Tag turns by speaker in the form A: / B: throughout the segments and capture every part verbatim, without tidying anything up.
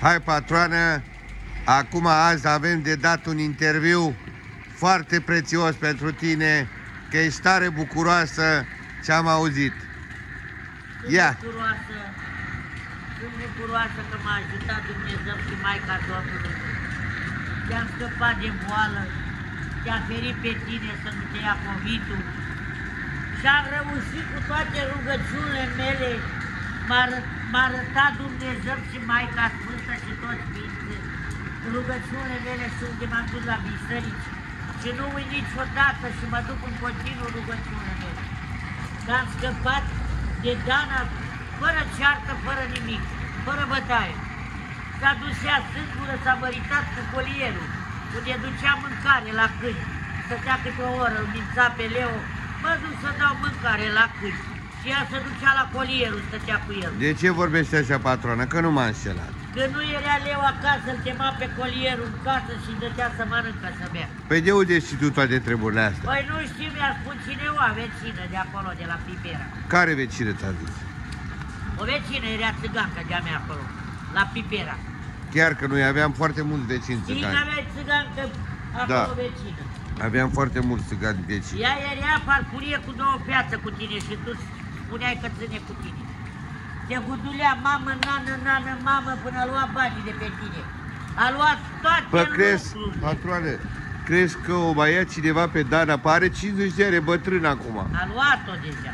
A: Hai, patroană, acum azi avem de dat un interviu foarte prețios pentru tine, că ești tare bucuroasă ce am auzit.
B: Sunt
A: Ia.
B: bucuroasă, sunt bucuroasă că m-a ajutat Dumnezeu și Maica Domnului. Te-am scăpat de boală, te-a ferit pe tine să nu te ia COVID-ul și am reușit cu toate rugăciunile mele. M-a arătat Dumnezeu și Maica Sfântă și toți Sfinții rugăciunile mele și unde m-am dus la biserici. Și nu uit niciodată și mă duc în continuu rugăciunile mele. Dar am scăpat de Dana fără ceartă, fără nimic, fără bătaie. S-a dus ea singură, s-a măritat cu colierul, unde ducea mâncare la câini. Stătea câte o oră, îl mința pe Leo, mă duc să dau mâncare la câini. Și ea se ducea la colierul, stătea cu el.
A: De ce vorbește așa, patroană? Că nu m-a înșelat.
B: Că nu era Leo acasă, îl chema pe colierul în casă și îi dătea să mănâncă, să bea.
A: Păi de unde știi tu toate treburile astea?
B: Păi nu știu, mi-a spus cineva, vecină de acolo, de la Pipera.
A: Care vecină ți-a zis?
B: O vecină era țigancă de-a mea acolo, la Pipera.
A: Chiar că noi aveam foarte mulți vecini
B: Știi că
A: țigani.
B: aveai țigancă acolo,
A: Da.
B: vecină.
A: Aveam foarte mulți țigani vecini.
B: Ea era parcurie cu două piață cu tine și tu spuneai că ține cu tine. Te gudulea mamă, nană, nană, mamă, până a luat banii de pe tine. A luat toate
A: Păi crezi,
B: lucrurile.
A: patroane, crezi că o mai ia cineva pe Dana? Pare cincizeci de ani, e bătrân acum.
B: A luat-o deja.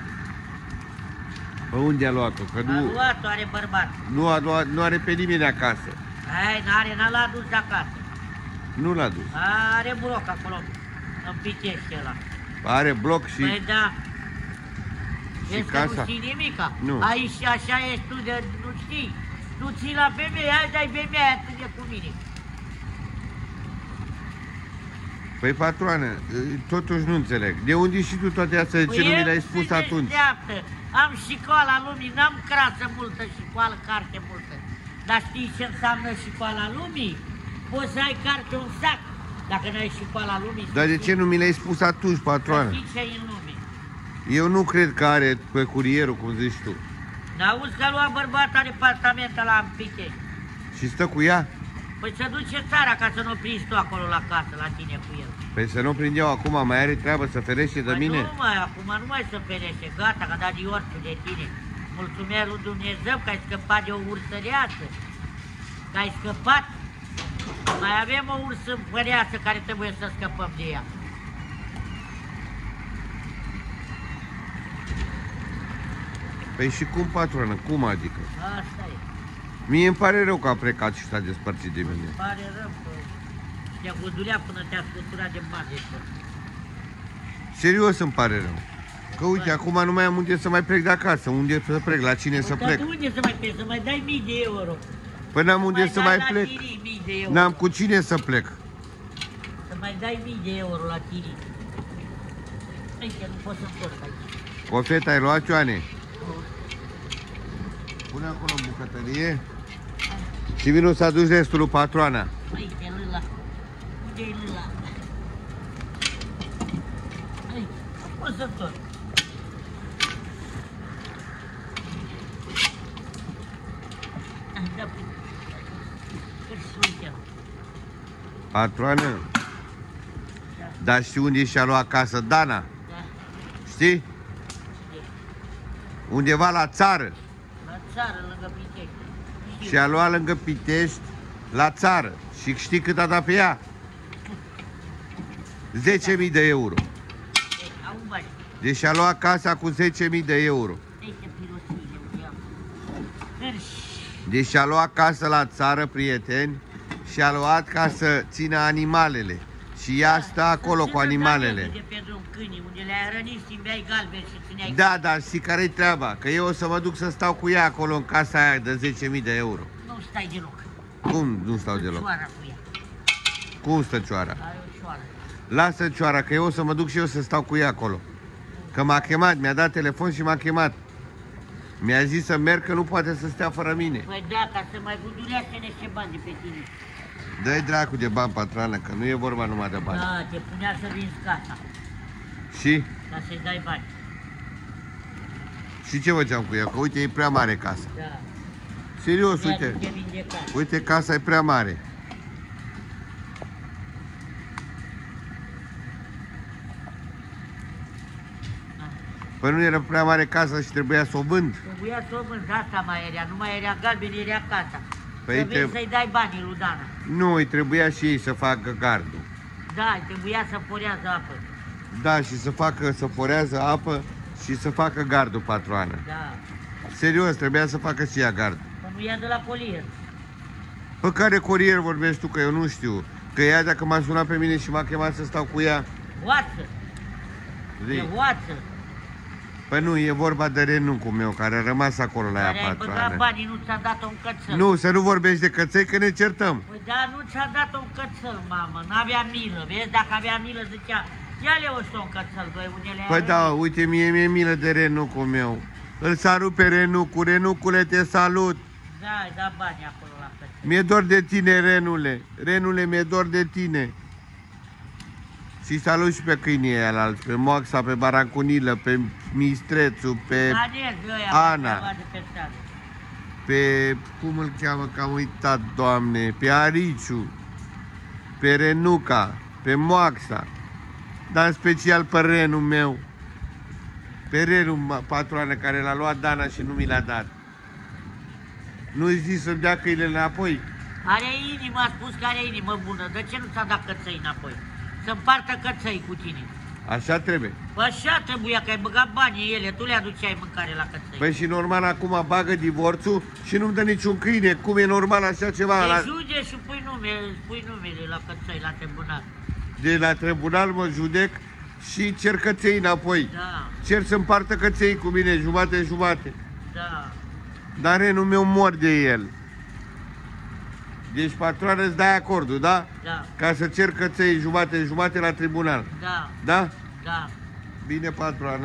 A: Pe unde a luat-o? Că
B: A
A: nu,
B: luat-o, are bărbat.
A: nu, a luat, nu are pe nimeni acasă.
B: Hai, n-are, n-a l-a dus acasă.
A: Nu l-a dus.
B: Are bloc acolo, în Pitești ăla.
A: Are bloc și...
B: Păi da.
A: și
B: Vezi că
A: casa?
B: nu știi nimica.
A: Nu.
B: Aici așa ești tu, de, nu știi. Nu ții la femeie, hai dai femeia aia, ține cu mine.
A: Păi, patroană, totuși nu înțeleg. De unde și tu toate astea? De ce
B: Păi
A: nu mi
B: el
A: le-ai
B: se
A: spus atunci?
B: deșteaptă. Am școala lumii, n-am crasă multă, școală, carte multă. Dar știi ce înseamnă școala lumii? Poți să ai carte un sac, dacă n-ai școala lumii.
A: Dar de ce nu mi le-ai spus atunci, patroană?
B: Știi ce e în lume?
A: Eu nu cred că are pe curierul, cum zici tu.
B: N-auzi că a luat bărbatul departament la în Pitești.
A: Și stă cu ea?
B: Păi se duce țara ca să nu prinzi tu acolo la casă, la tine cu el.
A: Păi să nu prind eu acum, mai are treabă să ferește de
B: Păi
A: mine?
B: nu mai, acum nu mai se ferește, gata, că a dat divorțul de tine. Mulțumesc lui Dumnezeu că ai scăpat de o ursăreață. Că ai scăpat. Mai avem o ursă păreață care trebuie să scăpăm de ea.
A: Păi și cum, patronă? Cum adică?
B: Asta e.
A: Mie îmi pare rău că a plecat și s-a despărțit de mine.
B: Pare rău că te-a gudulea până te-a scuturat de bani.
A: Serios îmi pare rău. Că uite, acum nu mai am unde să mai plec de acasă. Unde să plec? La cine să
B: Dar
A: plec?
B: tu unde să mai pleci? Să mai dai mii de euro.
A: Păi n-am unde să
B: dai
A: mai
B: la
A: plec.
B: chirii mii de euro.
A: N-am cu cine să plec.
B: Să mai dai mii de euro la chirii. Păi că nu pot să întorc aici.
A: O fetă ai luat, Ioane? Pune acolo în bucătărie. Și vino să aduci restul lui patroana.
B: Uite, lâla. Unde-i lâla? Aici, pot să întorc. Da, uite.
A: Patroană? Dar știi unde și-a luat casă Dana?
B: Da,
A: Știi? Undeva la țară.
B: la țară, lângă Pitești. Știu.
A: Și a luat lângă Pitești, la țară. Și știi cât a dat pe ea? zece mii de euro.
B: Au bani.
A: Deci a luat casa cu zece mii de euro.
B: Uite pirosile, unde am. Hârș.
A: Deci a luat casă la țară, prieteni, și a luat ca să țină animalele. Și ea stă acolo cu animalele.
B: De pe drum câinii, unde le-ai rănit, simbeai galben și țineai.
A: Da, dar știi care-i treaba? Că eu o să mă duc să stau cu ea acolo în casa aia de zece mii de euro.
B: Nu stai deloc.
A: Cum nu stau deloc?
B: Cioara cu ea.
A: Cum stă cioara?
B: Are o cioară.
A: Lasă cioara, că eu o să mă duc și eu să stau cu ea acolo. Că m-a chemat, mi-a dat telefon și m-a chemat. Mi-a zis să merg, că nu poate să stea fără mine.
B: Păi da, ca să mai gudulească niște bani de pe tine.
A: Dă-i dracu de bani, patrană, că nu e vorba numai de bani.
B: Da, te punea să vinzi casa,
A: Și?
B: ca să-i dai bani.
A: Și ce făceam cu ea? Că uite, e prea mare casa.
B: Da.
A: Serios,
B: Mi-a
A: uite.
B: duce vindecat.
A: Uite, casa e prea mare. Păi nu era prea mare casa și trebuia să o vând?
B: Trebuia să o vând, asta mai era, nu mai era galben, era casa.
A: Păi
B: Să
A: te-
B: vezi să-i dai banii lui Dana.
A: Nu, îi trebuia și ei să facă gardul.
B: Da, îi trebuia să forează apă.
A: Da, și să facă, să forează apă și să facă gardul, patroană.
B: Da,
A: Serios, trebuia să facă și ea gardul.
B: că nu ia de la colier.
A: Pe care curier vorbești tu, că eu nu știu. Că ea, dacă m-a sunat pe mine și m-a chemat să stau cu ea,
B: Oață,
A: zi.
B: e oață.
A: Păi nu, e vorba de renuncul meu, care a rămas acolo la ea,
B: Care ai băgat
A: patroană.
B: banii, nu ți-a dat un cățel.
A: Nu, să nu vorbești de căței, că ne certăm.
B: Păi da, nu ți-a dat un cățel, mamă, n-avea milă, vezi? Dacă avea milă, zicea, ia-le o să un cățel, băi, unele
A: Păi da, uite, mie mi-e milă de renucul meu. Îl salut pe renucul, renucule, te salut.
B: Da, ai dat bani acolo la cățel.
A: Mi-e dor de tine, renule. Renule, mi-e dor de tine. Și salut și pe câinii ăia alți, pe Moaxa, pe Barancunilă, pe Mistrețu, pe,
B: Danezi ăia,
A: Ana.
B: ăia de pe stradă.
A: pe, cum îl cheamă, că am uitat, Doamne, pe Ariciu, pe Renuca, pe Moaxa, dar în special pe renul meu, pe renul, mă, patroană, care l-a luat Dana și nu mi l-a dat. Nu-i zis să-mi dea câinile înapoi?
B: Are inimă, a spus că are inimă bună, de ce nu ți-a dat căței înapoi? Să împartă căței cu tine.
A: Așa trebuie.
B: Păi așa trebuia, că ai băgat banii ele, tu le aduceai mâncare la căței.
A: Păi și normal acum bagă divorțul și nu-mi dă niciun câine. Cum e normal așa ceva?
B: Te
A: La,
B: juge și pui numele, pui numele la căței, la tribunal.
A: de la tribunal mă judec și cer căței înapoi.
B: Da,
A: Cer să împartă căței cu mine, jumate-jumate.
B: da.
A: Dar renul meu mor de el. Deci, patroană, îți dai acordul, da?
B: Da,
A: Ca să cer căței jumate-jumate la tribunal.
B: da,
A: Da?
B: da.
A: Bine, patroană.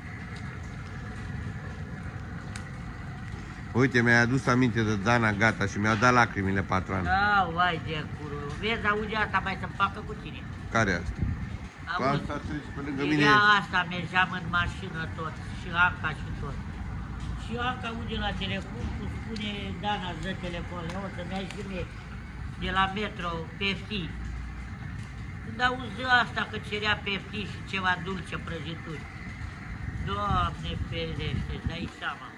A: Uite, mi-ai adus aminte de Dana, gata, și mi-au dat lacrimile, patroană.
B: Da, vai de curul. Vezi, auzi asta, mai să facă cu tine.
A: Care e asta? Cu
B: Auzi,
A: asta treci pe lângă mine.
B: era asta, mergeam în mașină tot, și Anca și tot. Și Anca aude la telefon, cu spune, Dana, îți dă telefon, o să mergi și mie, de la metro, pefti. Când auzi asta că cerea pefti și ceva dulce, prăjituri. Doamne ferește, îți dai seama.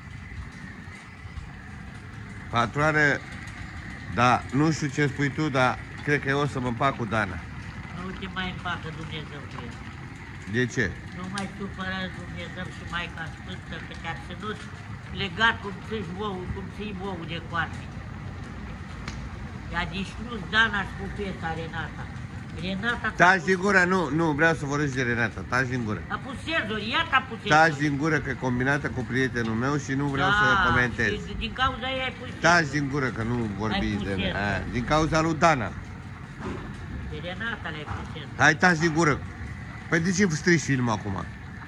A: Patroană, da, nu știu ce spui tu, dar cred că eu o să mă împac cu Dana.
B: Nu te mai împacă Dumnezeu cu el.
A: De ce?
B: Nu mai supăra Dumnezeu și Maica Sfântă că te-a ținut legat cum ții bou, cum ții bou de coarne. I-a distrus Dana și cu feta Renata. Renata
A: Taci din gură, nu, nu, vreau să vorbesc de Renata, taci din gură.
B: a pus senzori, iată a pus
A: Taci
B: senzori.
A: din gură că e combinată cu prietenul meu și nu vreau
B: Da,
A: să comentez.
B: și din cauza ei ai pus
A: Taci
B: senzori.
A: din gură că nu vorbi
B: Ai pus
A: de
B: el.
A: mine. A, din cauza lui Dana.
B: De Renata le-ai pus senzori.
A: Hai, taci din gură. Păi de ce strici filmul acum?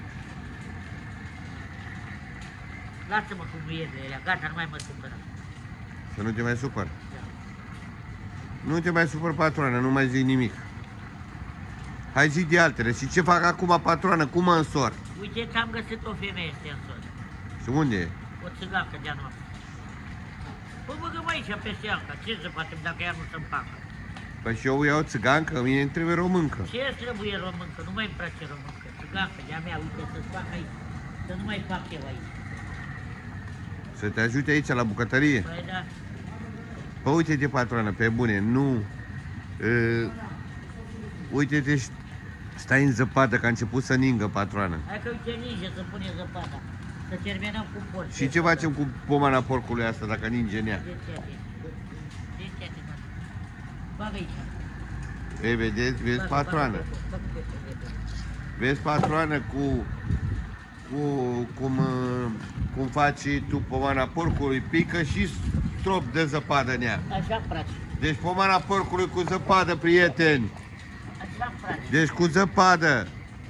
B: Lasă-mă cum nu e de elea, gata, nu mai mă supăra.
A: Să nu te mai supăr.
B: Da.
A: Nu te mai supăr, patroană, nu mai zic nimic. Hai, zi de altele. Și ce fac acum, patroană? Cum mă însor?
B: Uite, ți-am găsit o femeie senzori.
A: Și unde e?
B: O țigancă de-a noastră. Păi băgăm aici peste Anca, ce să facem dacă ea nu se împacă?
A: Păi și eu iau țigancă, mie îmi trebuie româncă.
B: Ce trebuie româncă? Nu mai-mi place româncă. Țigancă de-a mea, uite, să-ți fac aici. Să nu mai fac eu aici.
A: Să te ajute aici la bucătărie.
B: Păi da,
A: Păi uite-te, patroană, pe bune, nu... Uh, uite-te, și stai în zăpadă, că a început să ningă, patroană.
B: hai că uite ninge să pune zăpada. Să terminăm cu porci.
A: Și ce facem cu pomana porcului asta dacă ninge în ea?
B: De ce te? De ce te? Bagă aici.
A: Ei, vedeți, vezi,
B: Bagă,
A: patroană.
B: bagă, bagă, bagă, bagă.
A: Vezi, patroană, cu, cu cum, uh, cum faci tu pomana porcului, pică și strop de zăpadă în ea.
B: Așa-mi place.
A: Deci pomana porcului cu zăpadă, prieteni.
B: Așa-mi place.
A: Deci cu zăpadă.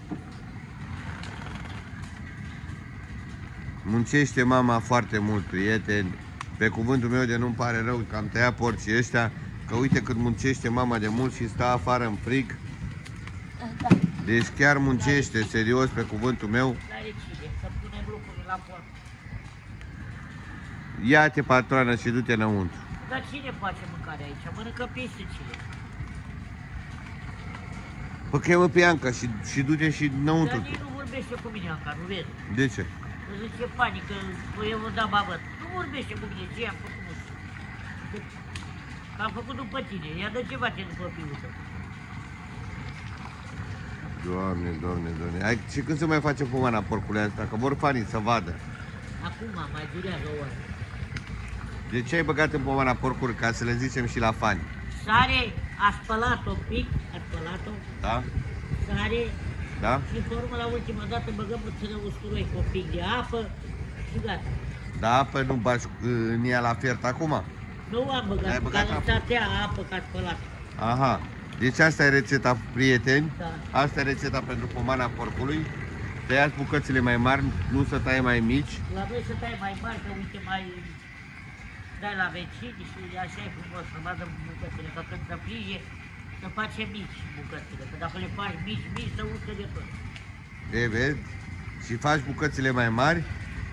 A: Muncește mama foarte mult, prieteni. Pe cuvântul meu de nu-mi pare rău că am tăiat porcii ăștia, că uite cât muncește mama de mult și stă afară în frig. Deci chiar muncește, serios, pe cuvântul meu.
B: N-are cine, să punem lucrurile la porc.
A: Ia-te, patroană, și du-te înăuntru.
B: Dar cine face mâncare aici? Mănâncă pisicile.
A: Păi chemă pe Anca și, și du-te și
B: Dar
A: înăuntru.
B: nici nu vorbește cu mine, Anca, nu vezi?
A: De ce?
B: Îmi zice panică, eu vă da babă. Nu vorbește cu mine, ce am făcut, nu știu. Că am făcut după tine, ia dă ceva ce după fiul tău.
A: Doamne, doamne, doamne. Ai, și când se mai face pomana porcului asta? Că vor fanii să vadă.
B: Acum mai durează o oră.
A: De ce ai băgat în pomana porcului? Ca să le zicem și la fani.
B: Sare, a spălat-o un pic, a spălat-o,
A: Da?
B: sare,
A: Da?
B: și pe urmă la ultima dată băgăm puțină usturoi cu un pic de apă și gata.
A: Da, apă nu bagi în ea la fiert acum?
B: Nu am
A: Ai
B: băgat,
A: băgat
B: ca
A: apă?
B: lăsatea apă ca spălat.
A: Aha. Deci asta e rețeta, prieteni.
B: Da.
A: Asta e rețeta pentru pomana porcului. Tăiați bucățile mai mari, nu să taie mai mici.
B: La noi să tai mai mari, că uite mai dai la vecini și așa e frumos să vadă bucățile, că când se plige, să face mici bucățile, că dacă le faci mici, mici, se uscă de tot.
A: E, vezi? Și faci bucățile mai mari.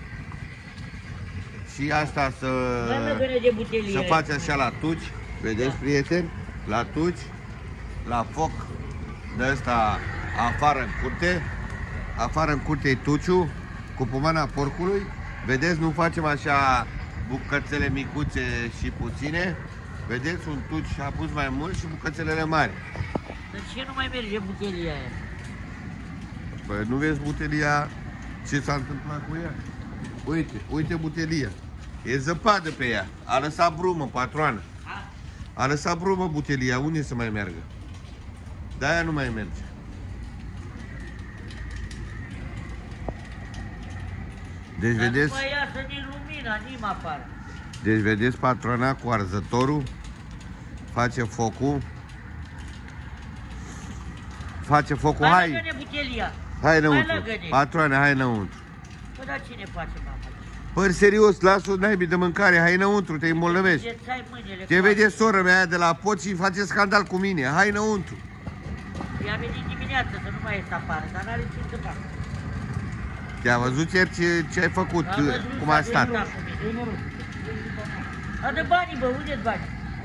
A: Și asta să,
B: Mai măgână de butelie.
A: să faci așa la tuci. Vedeți,
B: Da.
A: prieteni? La tuci, la foc de ăsta afară în curte. Afară în curte e tuciu cu pomana porcului. Vedeți, nu facem așa bucățele micuțe și puține. Vedeți, un tuci a pus mai mult și bucățelele mari.
B: De ce nu mai merge butelia aia?
A: Păi nu vezi butelia ce s-a întâmplat cu ea? Uite, uite butelia. E zăpadă pe ea. A lăsat brumă, patroană.
B: A?
A: A lăsat brumă butelia. Unde să mai meargă? De-aia nu mai merge. Deci
B: Dar
A: vedeți,
B: nu mai iasă din lumina, nim afară.
A: deci vedeți patroana cu arzătorul. Face focul. Face focul.
B: Mai
A: Hai,
B: lăgă-ne butelia.
A: hai
B: Mai
A: înăuntru.
B: lăgă-ne.
A: Patroane, hai înăuntru.
B: Păi dar cine face, mamă?
A: Păi serios, lasă-o naibii de mâncare. Hai înăuntru, te îmbolnăvești.
B: Deci ai mâinile
A: Te
B: coase.
A: vede sora mea aia de la pod și face scandal cu mine. Hai înăuntru.
B: I-a venit dimineața să nu mai ies afară, dar n-are ce să facă.
A: Te-a văzut ieri ce, ce ai făcut,
B: Am văzut,
A: cum
B: s-a
A: a stat.
B: dezbrat cu mine. Adă banii, bă, unde-ți bani?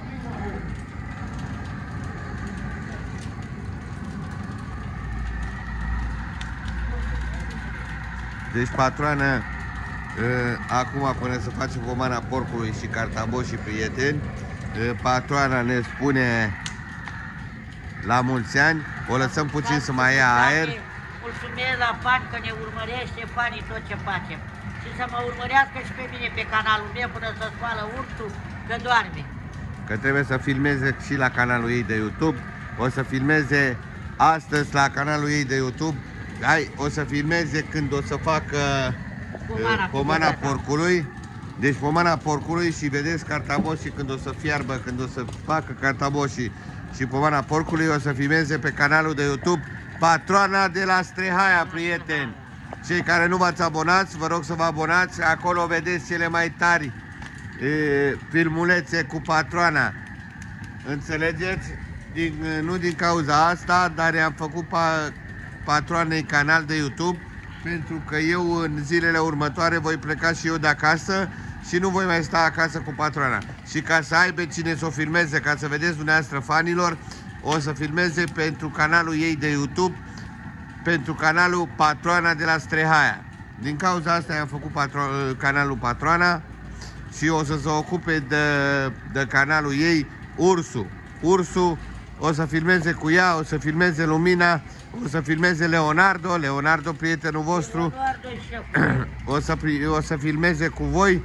A: Deci, patroană, ă, acum până să facem pomana porcului și cartaboșii prieteni, ă, patroana ne spune la mulți ani, o lăsăm puțin să mai ia aer.
B: Mulțumesc la fani că ne urmărește fanii tot ce facem. Și să mă urmărească și pe mine pe canalul meu până să scoală ursul că doarme.
A: Că trebuie să filmeze și la canalul ei de YouTube. O să filmeze astăzi la canalul ei de YouTube. Hai, o să filmeze când o să facă
B: Pomana,
A: uh, pomana
B: cu gata.
A: porcului. Deci pomana porcului și vedeți cartaboșii când o să fiarbă, când o să facă cartaboșii și pomana porcului, o să filmeze pe canalul de YouTube Patroana de la Strehaia, prieteni. Cei care nu v-ați abonat, vă rog să vă abonați. Acolo vedeți cele mai tari e, filmulețe cu patroana. Înțelegeți? Din, nu din cauza asta, dar i-am făcut pa, patroanei canal de YouTube, pentru că eu în zilele următoare voi pleca și eu de acasă și nu voi mai sta acasă cu patroana. Și ca să aibă cine să o filmeze, ca să vedeți dumneavoastră fanilor, o să filmeze pentru canalul ei de YouTube, pentru canalul Patroana de la Strehaia. Din cauza asta i-am făcut patro canalul Patroana și o să se ocupe de, de canalul ei Ursul. Ursul o să filmeze cu ea, o să filmeze Lumina, o să filmeze Leonardo, Leonardo, prietenul vostru,
B: Eduardo e șeful.
A: o să, o să filmeze cu voi.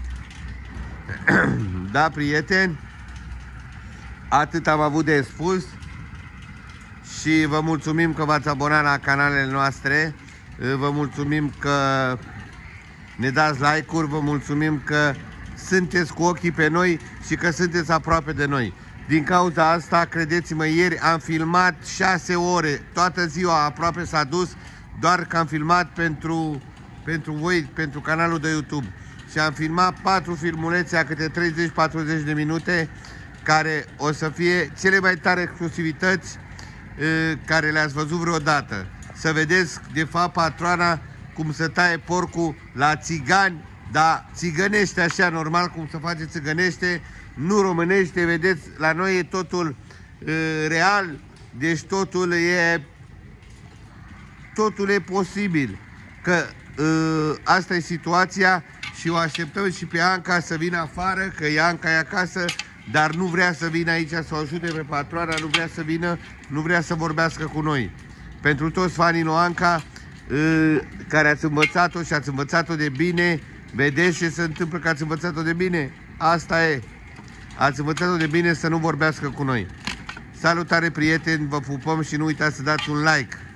A: Da, prieteni? Atât am avut de spus și vă mulțumim că v-ați abonat la canalele noastre, vă mulțumim că ne dați like-uri, vă mulțumim că sunteți cu ochii pe noi și că sunteți aproape de noi. Din cauza asta, credeți-mă, ieri am filmat șase ore, toată ziua aproape s-a dus, doar că am filmat pentru, pentru voi, pentru canalul de YouTube. Și am filmat patru filmulețe a câte treizeci patruzeci de minute, care o să fie cele mai tare exclusivități e, care le-ați văzut vreodată. Să vedeți, de fapt, patroana cum se taie porcul la țigani dar țigănește așa, normal cum se face țigănește, nu românește, vedeți, la noi e totul uh, real, deci totul e, totul e posibil, că uh, asta e situația și o așteptăm și pe Anca să vină afară, că e Anca e acasă, dar nu vrea să vină aici să o ajute pe patroana, nu vrea să vină, nu vrea să vorbească cu noi. Pentru toți fanii lui Anca, uh, care ați învățat-o și ați învățat-o de bine, vedeți ce se întâmplă că ați învățat-o de bine? Asta e. Ați învățat-o de bine să nu vorbească cu noi. Salutare, prieteni, vă pupăm și nu uitați să dați un like.